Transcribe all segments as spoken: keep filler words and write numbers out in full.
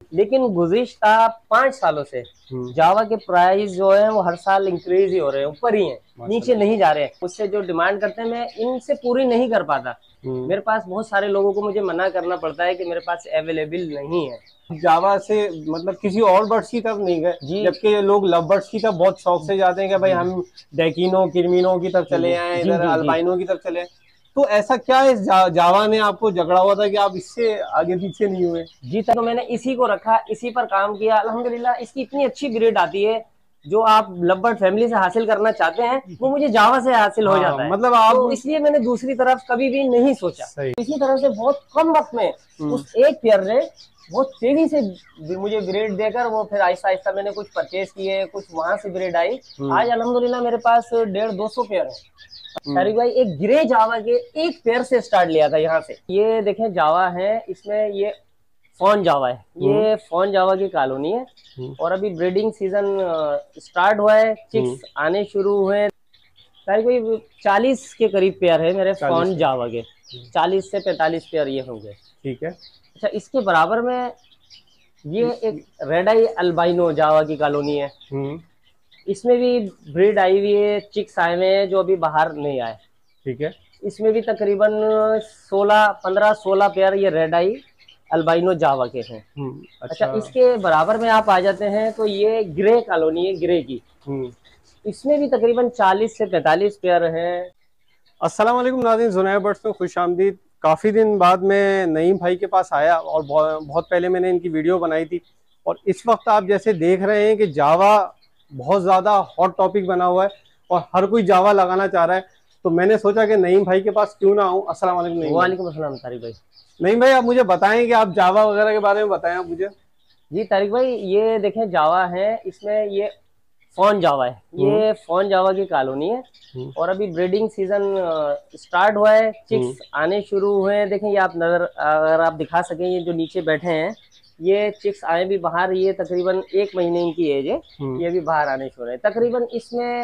लेकिन गुज़िश्ता पाँच सालों से जावा के प्राइस जो है वो हर साल इंक्रीज ही हो रहे हैं, ऊपर ही हैं, नीचे नहीं जा रहे हैं। उससे जो डिमांड करते हैं मैं इनसे पूरी नहीं कर पाता। मेरे पास बहुत सारे लोगों को मुझे मना करना पड़ता है कि मेरे पास अवेलेबल नहीं है। जावा से मतलब किसी और बर्ड्स की तरफ नहीं गए, जबकि लोग लव बर्ड्स की तरफ बहुत शौक से जाते हैं कि भाई हम डेकिनो किरमिनो की तरफ चले आए, इधर अल्बाइनो की तरफ चले। तो ऐसा क्या है जा, जावा ने आपको झगड़ा हुआ था कि आप इससे आगे पीछे नहीं हुए? जी तो मैंने इसी को रखा, इसी पर काम किया। अल्हम्दुलिल्लाह इसकी इतनी अच्छी ब्रीड आती है जो आप लवबर्ड फैमिली से हासिल करना चाहते हैं वो मुझे जावा से हासिल हो जाता है। मतलब आप तो इसलिए मैंने दूसरी तरफ कभी भी नहीं सोचा। इसी तरह से बहुत कम वक्त में उस एक पेयर ने बहुत तेजी से मुझे ब्रीड देकर वो फिर आहिस्ता आहिस्ता मैंने कुछ परचेज किए, कुछ वहां से ब्रीड आई। आज अल्हम्दुलिल्लाह मेरे पास डेढ़ दो सौ पेयर है। तारिक भाई एक ग्रे जावा के एक पेयर से स्टार्ट लिया था यहाँ से। ये देखें जावा है, इसमें ये फॉन जावा है, ये फॉन जावा की कॉलोनी है और अभी ब्रीडिंग सीजन स्टार्ट हुआ है, चिक्स आने शुरू हुए। तारिक भाई चालीस के करीब पेयर है मेरे फॉन जावा के, चालीस से पैंतालीस पेयर ये होंगे। ठीक है। अच्छा इसके बराबर में ये एक रेड आई अल्बाइनो जावा की कॉलोनी है, इसमें भी ब्रीड आई हुई है, चिक्स आए हुए हैं जो अभी बाहर नहीं आए। ठीक है। इसमें भी तकरीबन सोलह पंद्रह सोलह पेयर ये रेड आई अल्बाइनो जावा के हैं। अच्छा।, अच्छा इसके बराबर में आप आ जाते हैं तो ये ग्रे कॉलोनी है, ग्रे की, इसमें भी तकरीबन चालीस से पैंतालीस पेयर हैं। अस्सलाम वालेकुम नाज़रीन, ज़ुनैर बर्ड्स में खुश आमदीद। काफ़ी दिन बाद मैं नईम भाई के पास आया और बहुत, बहुत पहले मैंने इनकी वीडियो बनाई थी और इस वक्त आप जैसे देख रहे हैं कि जावा बहुत ज़्यादा हॉट टॉपिक बना हुआ है और हर कोई जावा लगाना चाह रहा है। तो मैंने सोचा कि नईम भाई के पास क्यों ना आऊँ। अस्सलाम वालेकुम। वालेकुम अस्सलाम तारिक भाई। नईम भाई आप मुझे बताएं कि आप जावा वगैरह के बारे में बताएं आप मुझे। जी तारिक भाई ये देखें जावा है, इसमें ये फॉन जावा है, ये फॉन जावा की कॉलोनी है और अभी ब्रीडिंग सीजन स्टार्ट हुआ है, चिक्स आने शुरू हुए हैं। देखें ये आप नजर अगर आप दिखा सकें, ये जो नीचे बैठे हैं ये चिक्स आए भी बाहर, ये तकरीबन एक महीने इनकी एज है, ये भी बाहर आने शुरू है। तकरीबन इसमें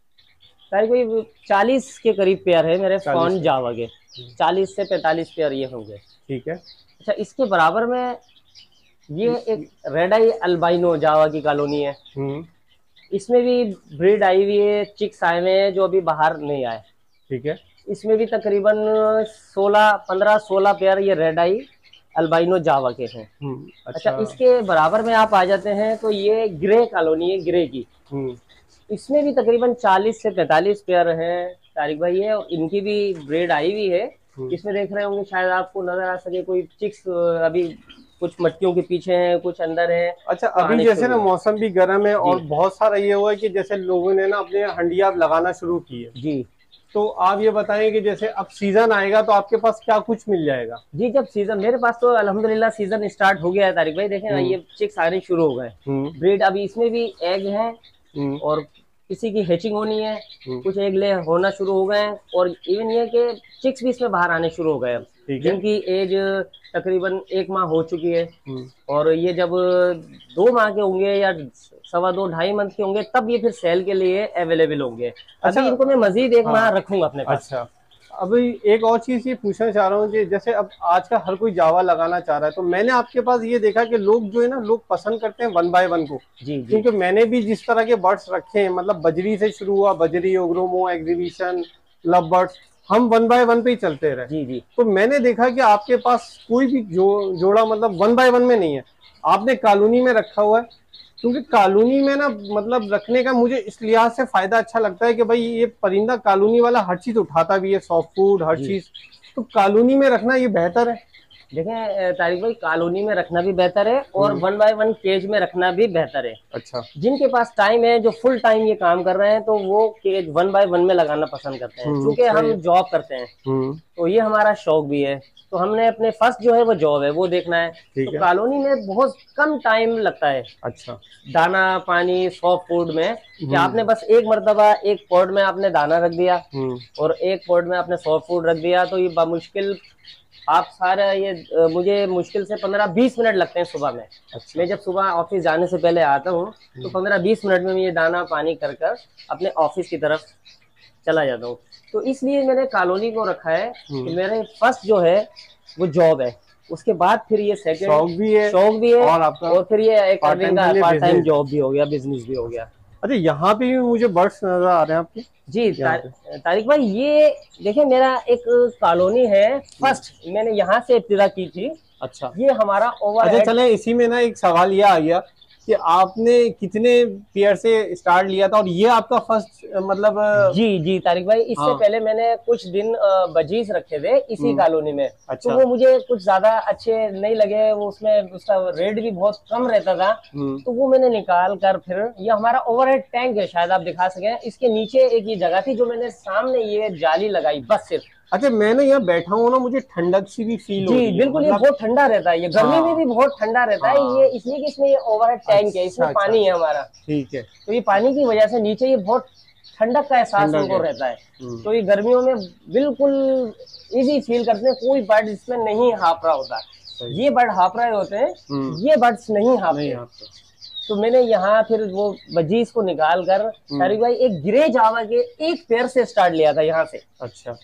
करीब चालीस के करीब पेयर है मेरे फॉन जावा के, चालीस से पैंतालीस पेयर ये होंगे। ठीक है। अच्छा इसके बराबर में ये एक रेड आई अल्बाइनो जावा की कॉलोनी है, इसमें भी ब्रीड आई हुई है, चिक्स आए हुए हैं जो अभी बाहर नहीं आए। ठीक है। इसमें भी तकरीबन सोलह पंद्रह सोलह पेयर ये रेड आई अल्बाइनो जावा के हैं। अच्छा।, अच्छा इसके बराबर में आप आ जाते हैं तो ये ग्रे कॉलोनी है, ग्रे की, इसमें भी तकरीबन चालीस से पैंतालीस पेयर हैं तारिक भाई है, इनकी भी ब्रीड आई हुई है। इसमें देख रहे होंगे शायद आपको नजर आ सके कोई चिक्स अभी कुछ मटकियों के पीछे हैं, कुछ अंदर है। अच्छा अभी जैसे ना मौसम भी गर्म है और बहुत सारा ये हुआ है कि जैसे लोगों ने ना अपने हंडिया लगाना शुरू की है। जी तो आप ये बताएं कि जैसे अब सीजन आएगा तो आपके पास क्या कुछ मिल जाएगा? जी जब सीजन मेरे पास तो अल्हम्दुलिल्लाह सीजन स्टार्ट हो गया है तारिक भाई। देखें ना ये चिक्स आने शुरू हो गए, ब्रीड अभी इसमें भी एग है और किसी की हैचिंग होनी है, कुछ एग ले होना शुरू हो गए हैं और इवन ये कि चिक्स भी इसमें बाहर आने शुरू हो गए हैं जिनकी एज तकरीबन एक माह हो चुकी है और ये जब दो माह के होंगे या सवा दो ढाई मंथ के होंगे तब ये फिर सेल के लिए अवेलेबल होंगे। अच्छा अभी इनको मैं मजीद एक माह रखूंगा अपने पास। अच्छा अभी एक और चीज ये पूछना चाह रहा हूँ कि जैसे अब आज का हर कोई जावा लगाना चाह रहा है, तो मैंने आपके पास ये देखा कि लोग जो है ना लोग पसंद करते हैं वन बाय वन को। जी, जी। क्योंकि मैंने भी जिस तरह के बर्ड्स रखे हैं, मतलब बजरी से शुरू हुआ, बजरी, ओग्रोमो, एग्जीबिशन, लव बर्ड्स, हम वन बाय वन पे ही चलते रहे। जी, जी। तो मैंने देखा कि आपके पास कोई भी जो, जोड़ा मतलब वन बाय वन में नहीं है, आपने कॉलोनी में रखा हुआ है। क्योंकि कॉलोनी में ना मतलब रखने का मुझे इस लिहाज से फायदा अच्छा लगता है कि भाई ये परिंदा कॉलोनी वाला हर चीज उठाता भी है, सॉफ्ट फूड हर चीज, तो कॉलोनी में रखना ये बेहतर है। देखें तारिक भाई कॉलोनी में रखना भी बेहतर है और वन बाय वन केज में रखना भी बेहतर है। अच्छा जिनके पास टाइम है, जो फुल टाइम ये काम कर रहे हैं, तो वो केज वन बाय वन में लगाना पसंद करते हैं। क्योंकि हम जॉब करते हैं तो ये हमारा शौक भी है, तो हमने अपने फर्स्ट जो है वो जॉब है वो देखना है। तो कॉलोनी में बहुत कम टाइम लगता है। अच्छा दाना पानी सॉफ्ट फूड में कि आपने बस एक मरतबा एक पॉट में आपने दाना रख दिया और एक पॉट में आपने सॉफ्ट फूड रख दिया, तो ये बामुश्किल आप सारा ये मुझे मुश्किल से पंद्रह बीस मिनट लगते हैं सुबह में। अच्छा। मैं जब सुबह ऑफिस जाने से पहले आता हूँ तो पंद्रह बीस मिनट में मैं ये दाना पानी कर कर अपने ऑफिस की तरफ चला जाता हूँ। तो इसलिए मैंने कॉलोनी को रखा है कि मेरे फर्स्ट जो है वो जॉब है। उसके बाद फिर ये सेकंड शौक भी है, शौक भी है और आपका और फिर ये एक part time part time job भी हो गया, बिजनेस भी हो गया। अच्छा, यहाँ पे भी मुझे बर्ड्स नजर आ रहे हैं आपके। जी ता, तारिक भाई, ये देखिए मेरा एक कॉलोनी है, फर्स्ट मैंने यहाँ से इब्तिदा की थी। अच्छा, ये हमारा ओवर। अच्छा चले, इसी में ना एक सवाल ये आ गया कि आपने कितने पेयर से स्टार्ट लिया था, और ये आपका फर्स्ट मतलब। जी जी तारिक भाई, इससे हाँ। पहले मैंने कुछ दिन बजीज रखे थे इसी कॉलोनी में। अच्छा। तो वो मुझे कुछ ज्यादा अच्छे नहीं लगे, वो उसमें उसका रेट भी बहुत कम रहता था, तो वो मैंने निकाल कर फिर ये हमारा ओवरहेड टैंक है, शायद आप दिखा सके, इसके नीचे एक ये जगह थी जो मैंने सामने ये जाली लगाई बस सिर्फ। अच्छा, मैंने यहाँ बैठा हूँ ना, मुझे ठंडक सी भी फील हो रही है। जी बिल्कुल, ये बहुत ठंडा रहता है, ये गर्मी में भी बहुत ठंडा रहता है ये, इसलिए कि इसमें ये ओवरहेड टैंक है, इसमें पानी है हमारा। ठीक है, तो ये पानी की वजह से नीचे ये बहुत ठंडक का एहसास उनको रहता है, तो ये गर्मियों में बिल्कुल इजी फील करते हैं, कोई बर्ड इसमें नहीं हाँप रहा होता। ये बर्ड हाँप रहे होते हैं, ये बर्ड्स नहीं हाँपते। तो मैंने यहाँ फिर वो बजीज को निकाल कर तारिक भाई एक ग्रे जावा के एक पेयर से स्टार्ट लिया था यहाँ से। अच्छा,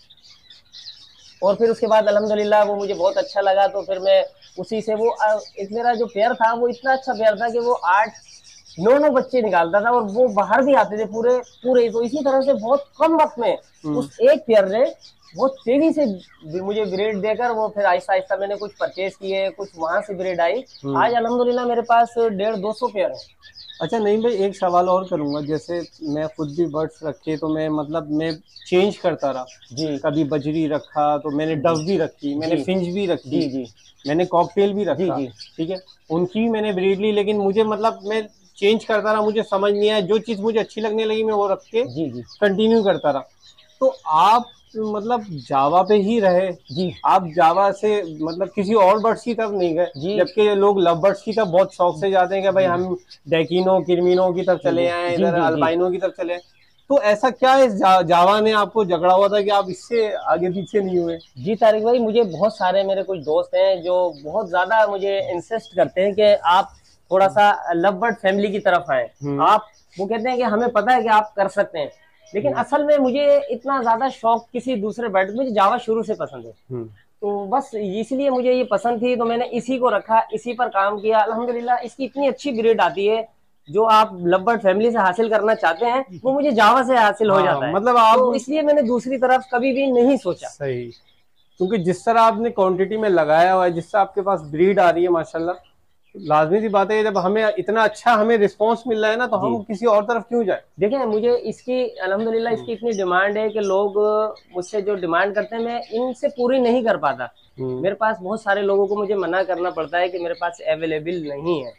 और फिर उसके बाद अल्हम्दुलिल्लाह वो मुझे बहुत अच्छा लगा, तो फिर मैं उसी से वो एक मेरा जो पेयर था वो इतना अच्छा पेयर था कि वो आठ नौ नौ बच्चे निकालता था, और वो बाहर भी आते थे पूरे पूरे। तो इसी तरह से बहुत कम वक्त में उस एक पेयर ने बहुत तेजी से मुझे ब्रीड देकर वो फिर आहिस्ता आहिस्ता मैंने कुछ परचेज किए, कुछ वहां से ब्रीड आई। आज अल्हम्दुलिल्लाह मेरे पास डेढ़ दो सौ पेयर है। अच्छा, नहीं भाई, एक सवाल और करूंगा, जैसे मैं खुद भी बर्ड्स रखे तो मैं मतलब मैं चेंज करता रहा जी, कभी बजरी रखा तो मैंने डव भी रखी, मैंने फिंच भी रखी जी जी, मैंने कॉकटेल भी रखा जी, ठीक है, उनकी भी मैंने ब्रीड ली, लेकिन मुझे मतलब मैं चेंज करता रहा, मुझे समझ नहीं आया, जो चीज मुझे अच्छी लगने लगी मैं वो रख के जी जी कंटिन्यू करता रहा। तो आप मतलब जावा पे ही रहे जी, आप जावा से मतलब किसी और बर्ड्स की तरफ नहीं गए, जबकि लोग लव बर्ड्स की तरफ बहुत शौक से जाते हैं कि भाई हम डेकिनो किरमिनो की तरफ चले आए, इधर अल्बाइनो की तरफ चले। तो ऐसा क्या है जा, जावा ने आपको झगड़ा हुआ था कि आप इससे आगे पीछे नहीं हुए? जी तारिक भाई, मुझे बहुत सारे मेरे कुछ दोस्त हैं जो बहुत ज्यादा मुझे इंसिस्ट करते हैं कि आप थोड़ा सा लव बर्ड फैमिली की तरफ आए, आप वो कहते हैं कि हमें पता है कि आप कर सकते हैं, लेकिन असल में मुझे इतना ज्यादा शौक किसी दूसरे बर्ड, मुझे जावा शुरू से पसंद है, तो बस इसलिए मुझे ये पसंद थी, तो मैंने इसी को रखा, इसी पर काम किया। अल्हम्दुलिल्लाह इसकी इतनी अच्छी ब्रीड आती है, जो आप लव बर्ड फैमिली से हासिल करना चाहते हैं वो मुझे जावा से हासिल हो जाता है, मतलब आप तो इसलिए मैंने दूसरी तरफ कभी भी नहीं सोचा। सही, क्योंकि जिस तरह आपने क्वांटिटी में लगाया हुआ है, जिससे आपके पास ब्रीड आ रही है माशाल्लाह, लाजमी सी बात है, जब हमें इतना अच्छा हमें रिस्पांस मिल रहा है ना, तो हम किसी और तरफ क्यों जाए। देखिए, मुझे इसकी अल्हम्दुलिल्लाह इसकी इतनी डिमांड है कि लोग मुझसे जो डिमांड करते हैं मैं इनसे पूरी नहीं कर पाता। मेरे पास बहुत सारे लोगों को मुझे मना करना पड़ता है कि मेरे पास अवेलेबल नहीं है,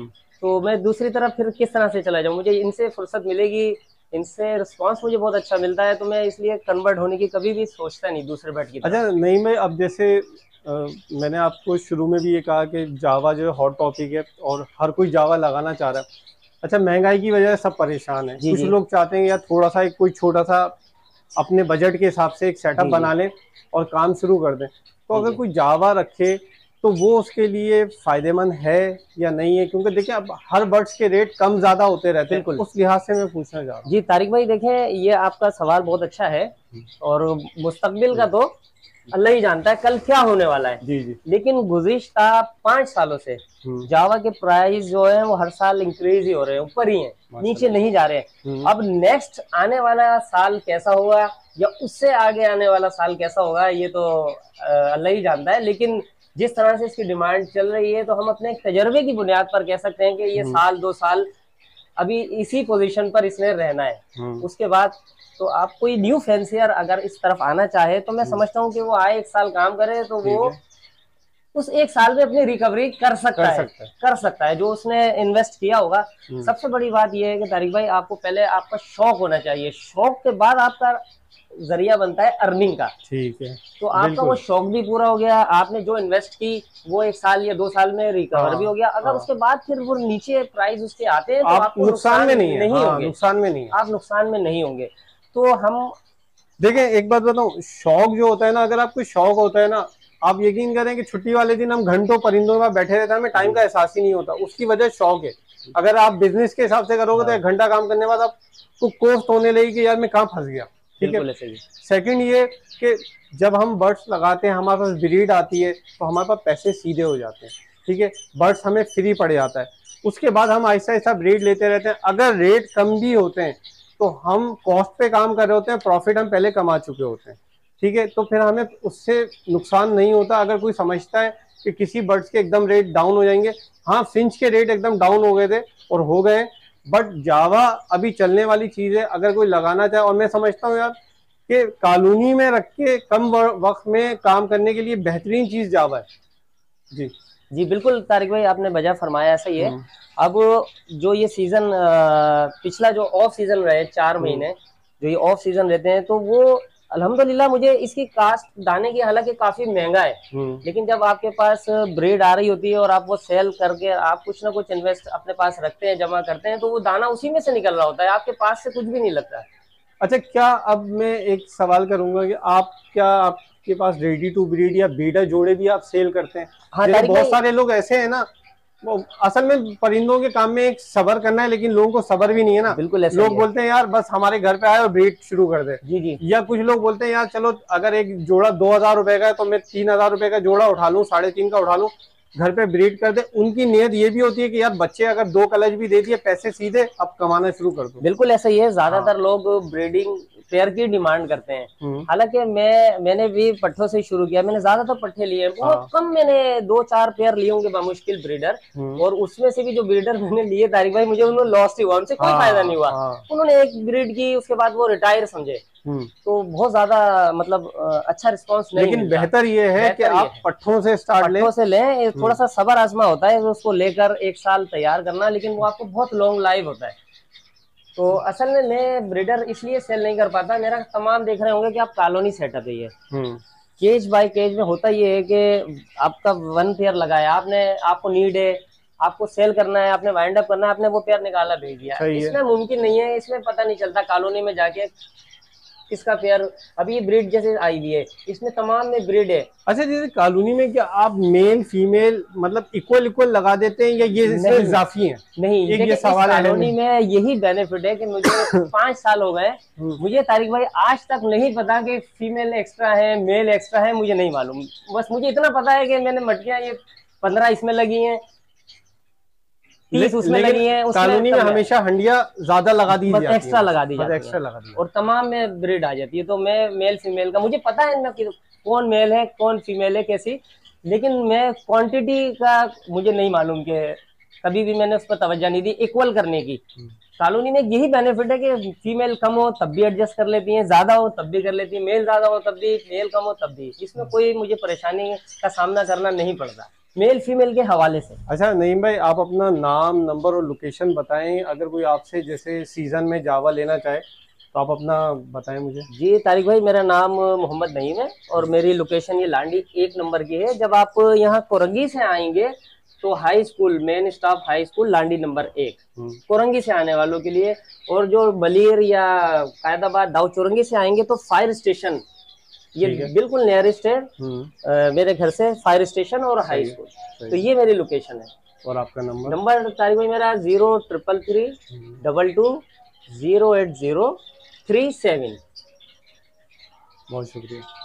तो मैं दूसरी तरफ फिर किस तरह से चला जाऊँ, मुझे इनसे फुर्सत मिलेगी, इनसे रिस्पांस मुझे बहुत अच्छा मिलता है, तो मैं इसलिए कन्वर्ट होने की कभी भी सोचता नहीं दूसरे बर्ड की। अच्छा, नहीं मैं अब जैसे आ, मैंने आपको शुरू में भी ये कहा कि जावा जो है हॉट टॉपिक है और हर कोई जावा लगाना चाह रहा है। अच्छा, महंगाई की वजह से सब परेशान है, कुछ लोग चाहते हैं यार थोड़ा सा एक कोई छोटा सा अपने बजट के हिसाब से एक सेटअप बना लें और काम शुरू कर दें, तो अगर कोई जावा रखे तो वो उसके लिए फायदेमंद है या नहीं है? क्योंकि देखिए अब हर बर्ड्स के रेट कम ज्यादा होते रहते हैं, उस लिहाज से मैं पूछना चाह रहा हूँ। जी तारिक भाई, देखें ये आपका सवाल बहुत अच्छा है, और मुस्तकबिल का तो अल्लाह ही जानता है कल क्या होने वाला है जी जी। लेकिन गुज़िश्ता पांच सालों से जावा के प्राइस जो है वो हर साल इंक्रीज ही हो रहे हैं, ऊपर ही हैं, नीचे नहीं जा रहे हैं। अब नेक्स्ट आने वाला साल कैसा होगा या उससे आगे आने वाला साल कैसा होगा ये तो अल्लाह ही जानता है, लेकिन जिस तरह से इसकी डिमांड चल रही है तो हम अपने तजर्बे की बुनियाद पर कह सकते हैं कि ये साल दो साल अभी इसी पोजीशन पर इसने रहना है। उसके बाद तो आप कोई न्यू फैंसियर अगर इस तरफ आना चाहे तो मैं समझता हूँ कि वो आए एक साल काम करे तो वो उस एक साल में अपनी रिकवरी कर सकता कर है सकता है कर सकता है जो उसने इन्वेस्ट किया होगा। सबसे बड़ी बात यह है कि तारिक भाई आपको पहले आपका शौक होना चाहिए, शौक के बाद आपका जरिया बनता है अर्निंग का। ठीक है, तो आपका वो शौक भी पूरा हो गया, आपने जो इन्वेस्ट की वो एक साल या दो साल में रिकवर हाँ, भी हो गया। अगर हाँ, उसके बाद फिर वो नीचे प्राइस उसके आते हैं तो आप आपको नुकसान में नहीं, नहीं हाँ, होंगे नुकसान में नहीं आप नुकसान में नहीं होंगे। तो हम देखें, एक बात बताऊं, शौक जो होता है ना, अगर आपको शौक होता है ना, आप यकीन करें कि छुट्टी वाले दिन हम घंटों परिंदों में बैठे रहते हैं, हमें टाइम का एहसास ही नहीं होता, उसकी वजह शौक है। अगर आप बिजनेस के हिसाब से करोगे तो एक घंटा काम करने के बाद आपको कोफ्त होने लगी कि यार मैं कहाँ फंस गया। ठीक है। सेकंड ये कि जब हम बर्ड्स लगाते हैं, हमारे पास ब्रीड आती है, तो हमारे पास पैसे सीधे हो जाते हैं, ठीक है, बर्ड्स हमें फ्री पड़ जाता है। उसके बाद हम आहिस्ता आहिस्ता ब्रीड लेते रहते हैं। अगर रेट कम भी होते हैं तो हम कॉस्ट पे काम कर रहे होते हैं, प्रॉफिट हम पहले कमा चुके होते हैं, ठीक है, तो फिर हमें उससे नुकसान नहीं होता। अगर कोई समझता है कि किसी बर्ड्स के एकदम रेट डाउन हो जाएंगे, हाँ फिंच के रेट एकदम डाउन हो गए थे और हो गए, बट जावा अभी चलने वाली चीज है। अगर कोई लगाना चाहे, और मैं समझता हूँ यार कि कॉलोनी में रख के कम वक्त में काम करने के लिए बेहतरीन चीज जावा है। जी जी बिल्कुल तारिक भाई, आपने बजा फरमाया, ऐसा ही है। अब जो ये सीजन पिछला जो ऑफ सीजन रहे चार महीने, जो ये ऑफ सीजन रहते हैं, तो वो अल्हम्दुलिल्लाह मुझे इसकी कास्ट दाने की हालांकि काफी महंगा है, लेकिन जब आपके पास ब्रीड आ रही होती है और आप वो सेल करके आप कुछ ना कुछ इन्वेस्ट अपने पास रखते हैं, जमा करते हैं, तो वो दाना उसी में से निकल रहा होता है, आपके पास से कुछ भी नहीं लगता है। अच्छा, क्या अब मैं एक सवाल करूंगा कि आप क्या आपके पास रेडी टू ब्रीड या बीडर जोड़े भी आप सेल करते हैं? हाँ, बहुत सारे लोग ऐसे हैं ना, वो असल में परिंदों के काम में एक सबर करना है, लेकिन लोगों को सबर भी नहीं है ना। बिल्कुल ऐसा लोग बोलते हैं यार बस हमारे घर पे आए और ब्रीड शुरू कर दे। जी जी। या कुछ लोग बोलते हैं यार चलो अगर एक जोड़ा दो हजार रुपए का है तो मैं तीन हजार रुपए का जोड़ा उठा लूं, साढ़े तीन का उठा लूं, घर पे ब्रीड कर दे। उनकी नियत ये भी होती है कि यार बच्चे अगर दो कलच भी दे दिए, पैसे सीधे अब कमाना शुरू कर दो। बिल्कुल ऐसा ही है, ज्यादातर लोग ब्रीडिंग पेयर की डिमांड करते हैं। हालांकि मैं मैंने भी पट्ठों से शुरू किया, मैंने ज्यादातर पट्ठे लिए, बहुत कम मैंने दो चार पेयर लिए होंगे बामुश्किल ब्रीडर, और उसमें से भी जो ब्रीडर मैंने लिए तारिक भाई, मुझे उनमें लॉस ही हुआ, उनसे कोई फायदा नहीं हुआ। उन्होंने एक ब्रीड की, उसके बाद वो रिटायर समझे, तो बहुत ज्यादा मतलब अच्छा रिस्पांस नहीं। लेकिन बेहतर ये है कि आप पट्ठों से स्टार्ट लें, पट्ठों से लें। थोड़ा सा सबर आजमा होता है उसको लेकर एक साल तैयार करना, लेकिन वो आपको बहुत लॉन्ग लाइफ होता है। तो असल में मैं ब्रीडर इसलिए सेल नहीं कर पाता, मेरा तमाम देख रहे होंगे कि आप कॉलोनी सेटअप है ये केज बाय केज में होता ये है कि आपका वन पेयर लगाया आपने, आपको नीड है, आपको सेल करना है, आपने वाइंड अप करना है, आपने वो पेयर निकाला भेज दिया। इसमें मुमकिन नहीं है, इसमें पता नहीं चलता कॉलोनी में जाके किसका पेयर। अभी ये ब्रीड जैसे आई हुई है, इसमें तमाम में ब्रीड है। अच्छा, जैसे कॉलोनी में क्या आप मेल फीमेल मतलब इक्वल इक्वल लगा देते हैं या ये इजाफी है? नहीं, ये सवाल है। कॉलोनी में यही बेनिफिट है कि मुझे पांच साल हो गए, मुझे तारिक भाई आज तक नहीं पता कि फीमेल एक्स्ट्रा है मेल एक्स्ट्रा है, मुझे नहीं मालूम। बस मुझे इतना पता है कि मैंने मटकियां ये पंद्रह इसमें लगी हैं, तीस उसमें लगी है। कॉलोनी में हमेशा हंडिया ज्यादा लगा दी जाती है, एक्स्ट्रा लगा दी जाती है, एक्स्ट्रा लगा दी, और तमाम में ब्रीड आ जाती है। तो मैं मेल फीमेल का मुझे पता है ना कि कौन मेल है कौन फीमेल है कैसी, लेकिन मैं क्वांटिटी का मुझे नहीं मालूम कि कभी भी मैंने उस पर तवज्जो नहीं दी इक्वल करने की। कॉलोनी में यही बेनिफिट है कि फीमेल कम हो तब भी एडजस्ट कर लेती हैं, ज्यादा हो तब भी कर लेती है, मेल ज्यादा हो तब भी, मेल कम हो तब भी, इसमें कोई मुझे परेशानी का सामना करना नहीं पड़ता मेल फीमेल के हवाले से। अच्छा नईम भाई, आप अपना नाम नंबर और लोकेशन बताएं, अगर कोई आपसे जैसे सीजन में जावा लेना चाहे तो आप अपना बताएं मुझे। जी तारिक भाई, मेरा नाम मोहम्मद नईम है और मेरी लोकेशन ये लांडी एक नंबर की है। जब आप यहाँ कोरंगी से आएंगे तो high school, main staff high school Landhi number एक, कोरंगी से आने वालों के लिए। और जो बलीर या कायदाबाद दाऊ चौरंगी से आएंगे तो फायर स्टेशन ये बिल्कुल नियरेस्ट है आ, मेरे घर से, फायर स्टेशन और हाई स्कूल। तो ये मेरी लोकेशन है। और आपका नंबर? नंबर तारिक भाई मेरा zero triple three double two zero eight zero three seven. बहुत शुक्रिया।